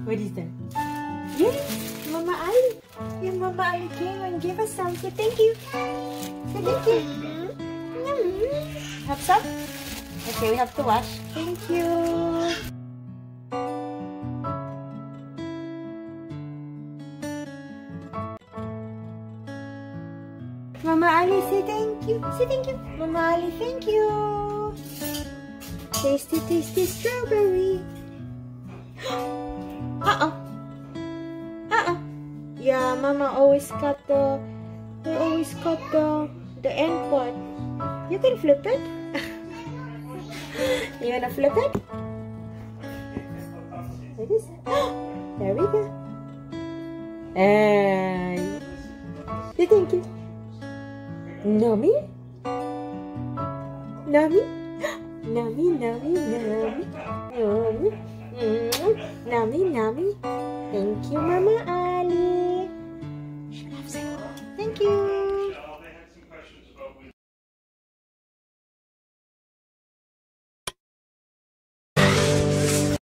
What is that? Yes, Mama Ali. Yeah, Mama Ali came and gave us some. So thank you. So thank you. Have some? Okay, we have to wash. Thank you. Mama Ali, say thank you. Say thank you. Mama Ali, thank you. Tasty, tasty strawberry. Yeah, Mama always cut the end part. You can flip it. You wanna flip it? Like this. There we go. And say thank you. Nummy? Nummy? Nummy, nummy, nummy. Nummy, nummy. Thank you, Mama.